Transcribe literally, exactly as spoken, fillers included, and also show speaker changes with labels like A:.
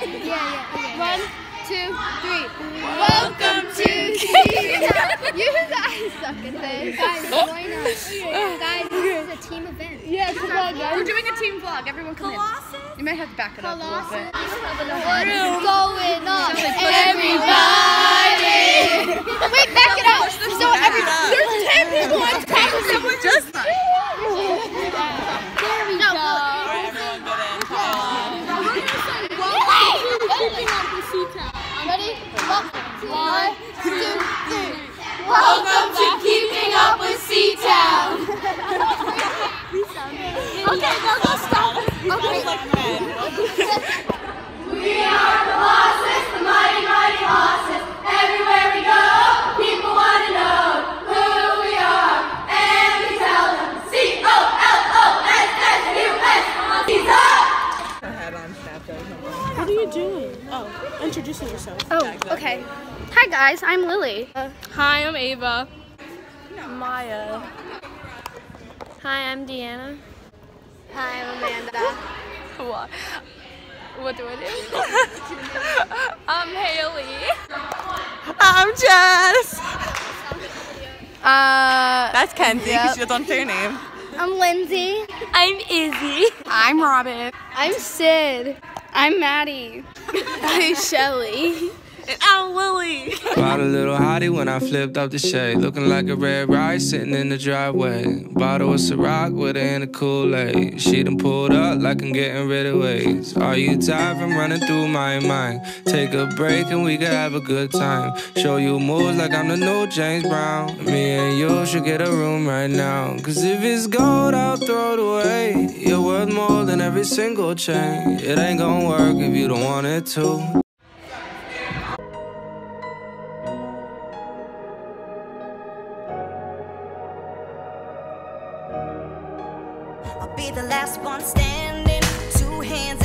A: Yeah, yeah. Okay.
B: One, two, three.
A: Welcome to T-Town. You guys suck at this. Guys, why not? Guys, this is a team event.
B: Yeah, come on, guys.
C: We're doing a team vlog. Everyone come
A: Colossus?
C: in. You might have to back it up a little bit.
A: What's going on, everybody? Wait, back it up. So everybody, there's ten people on top of someone.
C: Just
A: There we go.
D: Alright, everyone get in.
A: Ready? One, two, three.
B: Welcome to Keeping Up with C-Town.
A: Okay, no, go stop. Okay.
B: We are the bosses, the mighty, mighty bosses. Everywhere we go, people want to know who we are. And we tell them C O L O S S U S.
D: What are you doing? Oh, introducing yourself.
A: Oh, okay. Hi guys, I'm Lily. Uh,
C: Hi, I'm Ava.
D: Maya.
A: hi, I'm Deanna. Hi, I'm Amanda.
C: What? What do I do? I'm Haley. I'm Jess. Uh,
D: That's Kenzie,
C: Yep.
D: because she doesn't say her name.
A: I'm Lindsay.
C: I'm Izzy. I'm Robin.
A: I'm Sid. I'm Maddie.
C: I'm Shelly. And I'm Lily.
E: Bought a little hottie when I flipped up the shade. Looking like a red rice sitting in the driveway. Bottle of Ciroc with her in a Kool-Aid. She done pulled up like I'm getting rid of waves. Are you tired from running through my mind? Take a break and we can have a good time. Show you moves like I'm the new James Brown. Me and you should get a room right now. Cause if it's gold, I'll throw it away. You're worth more than every single chain. It ain't gonna work if you don't want it to.
F: I'll be the last one standing, two hands